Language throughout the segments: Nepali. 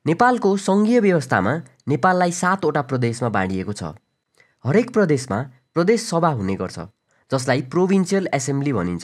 नेपालको सङ्घीय व्यवस्थामा नेपाललाई 7 वटा प्रदेशमा बाँडिएको छ। हरेक प्रदेशमा प्रदेश सभा हुने गर्छ, जसलाई प्रोभिन्सियल एसेम्ब्ली भनिन्छ।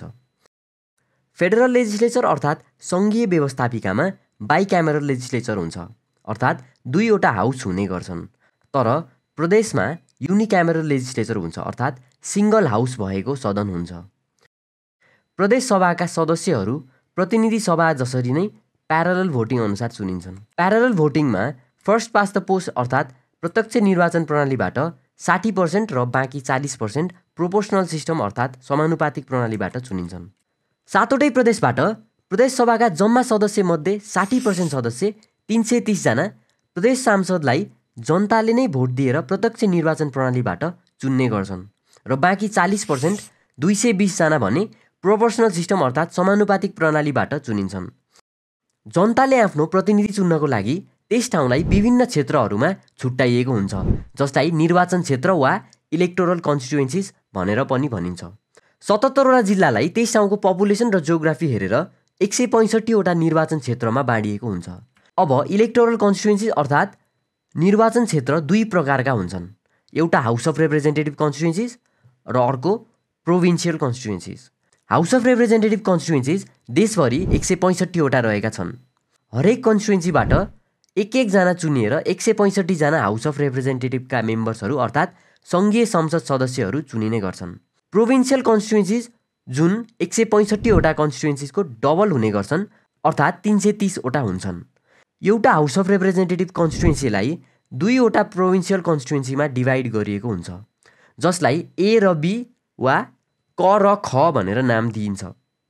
फेडरल लेजिस्लेचर अर्थात् सङ्घीय व्यवस्थापिकामा बाइक्यामेरल लेजिस्लेचर हुन्छ, अर्थात् 2 वटा हाउस हुने गर्छन्। तर प्रदेशमा युनिक्यामेरल लेजिस्लेचर हुन्छ, अर्थात् सिङ्गल हाउस भएको सदन हुन्छ। प्रदेश सभाका सदस्यहरू प्रतिनिधि सभा जसरी नै प्यारलल भोटिङ अनुसार चुनिन्छन्। प्यारलल भोटिङमा फर्स्ट पास्ट द पोस्ट अर्थात् प्रत्यक्ष निर्वाचन प्रणालीबाट 60% र बाँकी 40% प्रोपोर्सनल सिस्टम अर्थात् समानुपातिक प्रणालीबाट चुनिन्छन्। 7 वटै प्रदेशबाट प्रदेश सभाका जम्मा सदस्यमध्ये 60% सदस्य 330 जना प्रदेश सांसदलाई जनताले नै भोट दिएर प्रत्यक्ष निर्वाचन प्रणालीबाट चुन्ने गर्छन् र बाँकी 40% 220 जना भने प्रोपोर्सनल सिस्टम अर्थात् समानुपातिक प्रणालीबाट चुनिन्छन्। जनताले आफ्नो प्रतिनिधि चुन्नको लागि त्यस ठाउँलाई विभिन्न क्षेत्रहरूमा छुट्याइएको हुन्छ, जसलाई निर्वाचन क्षेत्र वा इलेक्टोरल कन्स्टिट्युएन्सिज भनेर पनि भनिन्छ। 77 वटा जिल्लालाई त्यस ठाउँको पपुलेसन र जियोग्राफी हेरेर 165 वटा निर्वाचन क्षेत्रमा बाँडिएको हुन्छ। अब इलेक्टोरल कन्स्टिट्युएन्सिज अर्थात् निर्वाचन क्षेत्र 2 प्रकारका हुन्छन्, एउटा हाउस अफ रिप्रेजेन्टेटिभ कन्स्टिट्युएन्सिज र अर्को provincial constituencies. House of representative constituencies देशभरि 165 वटा रहेका छन्। हरेक कन्स्टिट्युएन्सीबाट एक जना चुनिएर 165 जना हाउस अफ रिप्रेजेन्टेटिभका मेम्बर्सहरू अर्थात् सङ्घीय संसद सदस्यहरू चुनिने गर्छन्। प्रोभिन्सियल कन्स्टिट्युएन्सिज जुन 165 वटा कन्स्टिट्युएन्सिजको डबल हुने गर्छन्, अर्थात् 330 वटा हुन्छन्। एउटा हाउस अफ रिप्रेजेन्टेटिभ कन्स्टिट्युएन्सीलाई 2 वटा प्रोभिन्सियल कन्स्टिट्युएन्सीमा डिभाइड गरिएको हुन्छ, जसलाई ए र बी वा क र ख भनेर नाम दिइन्छ।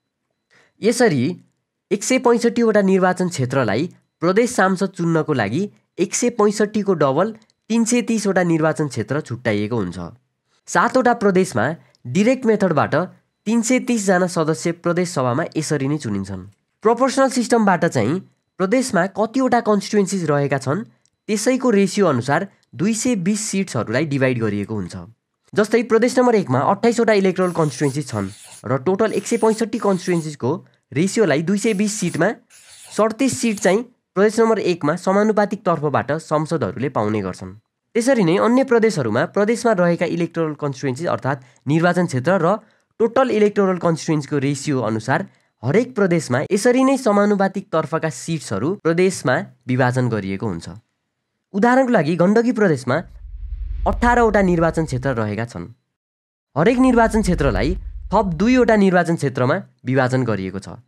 यसरी 165 वटा निर्वाचन क्षेत्रलाई प्रदेश सांसद चुन्नको लागि 165 को डबल 330 वटा निर्वाचन क्षेत्र छुट्याइएको हुन्छ। 7 वटा प्रदेशमा डिरेक्ट मेथडबाट 330 जना सदस्य प्रदेश सभामा यसरी नै चुनिन्छन्। प्रोपोर्सनल सिस्टमबाट चाहिँ प्रदेशमा कतिवटा कन्स्टिट्युएन्सिज रहेका छन् त्यसैको रेसियो अनुसार 220 सिट्सहरूलाई डिभाइड गरिएको हुन्छ। जस्तै प्रदेश नम्बर 1 मा 28 वटा इलेक्टोरल कन्स्टिट्युएन्सिज छन् र टोटल 165 कन्स्टिट्युएन्सिजको रेसियोलाई 220 सिटमा 37 सिट चाहिँ प्रदेश नम्बर 1 मा समानुपातिक तर्फबाट संसदहरूले पाउने गर्छन्। त्यसरी नै अन्य प्रदेशहरूमा प्रदेशमा रहेका इलेक्टोरल कन्स्टिट्युएन्सिज अर्थात् निर्वाचन क्षेत्र र टोटल इलेक्टोरल कन्स्टिट्युएन्सीको रेसियो अनुसार हरेक प्रदेशमा यसरी नै समानुपातिक तर्फका सिट्सहरू प्रदेशमा विभाजन गरिएको हुन्छ। उदाहरणको लागि गण्डकी प्रदेशमा 18 वटा निर्वाचन क्षेत्र रहेका छन्। हरेक निर्वाचन क्षेत्रलाई थप 2 वटा निर्वाचन क्षेत्रमा विभाजन गरिएको छ।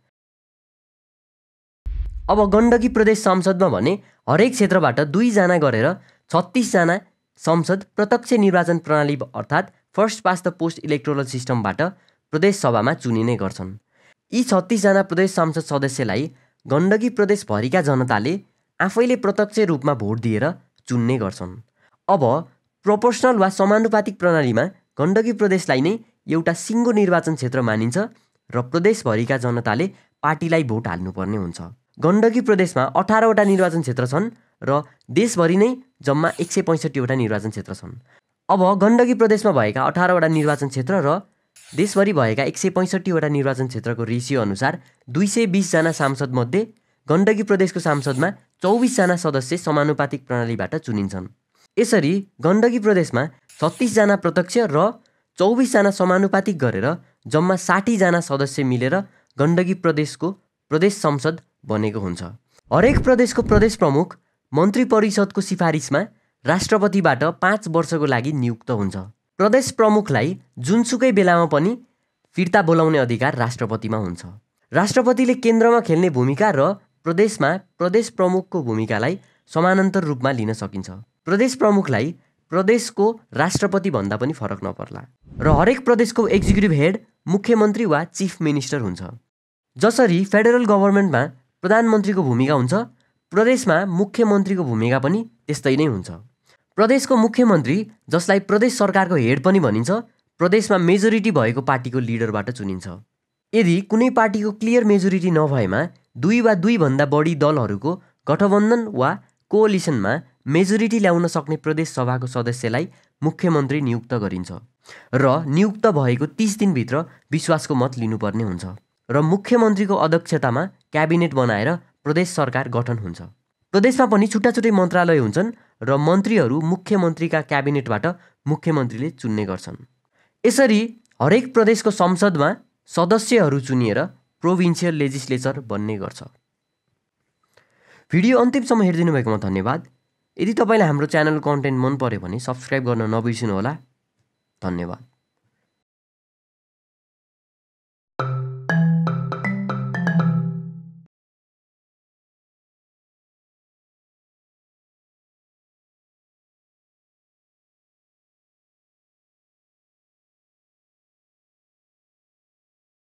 अब गण्डकी प्रदेश संसदमा भने हरेक क्षेत्रबाट 2 जना गरेर 36 जना संसद प्रत्यक्ष निर्वाचन प्रणाली अर्थात् first past the post electoral सिस्टमबाट प्रदेश सभामा चुनिने गर्छन्। यी 36 जना प्रदेश संसद सदस्यलाई गण्डकी प्रदेशभरिका जनताले आफैले प्रत्यक्ष रूपमा भोट दिएर चुन्ने गर्छन्। अब प्रोपोर्सनल वा समानुपातिक प्रणालीमा गण्डकी प्रदेशलाई नै एउटा सिङ्गो निर्वाचन क्षेत्र मानिन्छ र प्रदेशभरिका जनताले पार्टीलाई भोट हाल्नुपर्ने हुन्छ। गण्डकी प्रदेशमा 18 वटा निर्वाचन क्षेत्र छन् र देशभरि नै जम्मा 165 वटा निर्वाचन क्षेत्र छन्। अब गण्डकी प्रदेशमा भएका 18 वटा निर्वाचन क्षेत्र र देशभरि भएका 165 वटा निर्वाचन क्षेत्रको रेसियो अनुसार 220 जना सांसदमध्ये गण्डकी प्रदेशको सांसदमा 24 जना सदस्य समानुपातिक प्रणालीबाट चुनिन्छन्। यसरी गण्डकी प्रदेशमा 36 जना प्रत्यक्ष र 24 जना समानुपातिक गरेर जम्मा 60 जना सदस्य मिलेर गण्डकी प्रदेशको प्रदेश संसद बनेको हुन्छ। हरेक प्रदेशको प्रदेश प्रमुख मन्त्री परिषदको सिफारिसमा राष्ट्रपतिबाट 5 वर्षको लागि नियुक्त हुन्छ। प्रदेश प्रमुखलाई जुनसुकै बेलामा पनि फिर्ता बोलाउने अधिकार राष्ट्रपतिमा हुन्छ। राष्ट्रपतिले केन्द्रमा खेल्ने भूमिका र प्रदेशमा प्रदेश प्रमुखको भूमिकालाई समानान्तर रूपमा लिन सकिन्छ। प्रदेश प्रमुखलाई प्रदेशको राष्ट्रपति भन्दा पनि फरक नपर्ला र हरेक प्रदेशको एक्जिक्युटिभ हेड मुख्यमन्त्री वा चिफ मिनिस्टर हुन्छ। जसरी फेडरल गभर्मेन्टमा प्रधानमन्त्रीको भूमिका हुन्छ, प्रदेशमा मुख्यमन्त्रीको भूमिका पनि त्यस्तै नै हुन्छ। प्रदेशको मुख्यमन्त्री जसलाई प्रदेश सरकारको हेड पनि भनिन्छ, प्रदेशमा मेजोरिटी भएको पार्टीको लिडरबाट चुनिन्छ। यदि कुनै पार्टीको क्लियर मेजोरिटी नभएमा 2 वा 2 भन्दा बढी दलहरूको गठबन्धन वा कोअलिसनमा मेजोरिटी ल्याउन सक्ने प्रदेश सभाको सदस्यलाई मुख्यमन्त्री नियुक्त गरिन्छ र नियुक्त भएको 30 दिनभित्र विश्वासको मत लिनुपर्ने हुन्छ र मुख्यमन्त्रीको अध्यक्षतामा क्याबिनेट बनाएर प्रदेश सरकार गठन हुन्छ। प्रदेशमा पनि छुट्टा छुट्टै मन्त्रालय हुन्छन् र मन्त्रीहरू मुख्यमन्त्रीका क्याबिनेटबाट मुख्यमन्त्रीले चुन्ने गर्छन्। यसरी हरेक प्रदेशको संसदमा सदस्यहरू चुनिएर प्रोभिन्सियल लेजिस्लेचर बन्ने गर्छ। भिडियो अन्तिमसम्म हेरिदिनु भएकोमा धन्यवाद। यदि तपाईँलाई हाम्रो च्यानल कन्टेन्ट मन पर्यो भने सब्सक्राइब गर्न नबिर्सिनुहोला। धन्यवाद।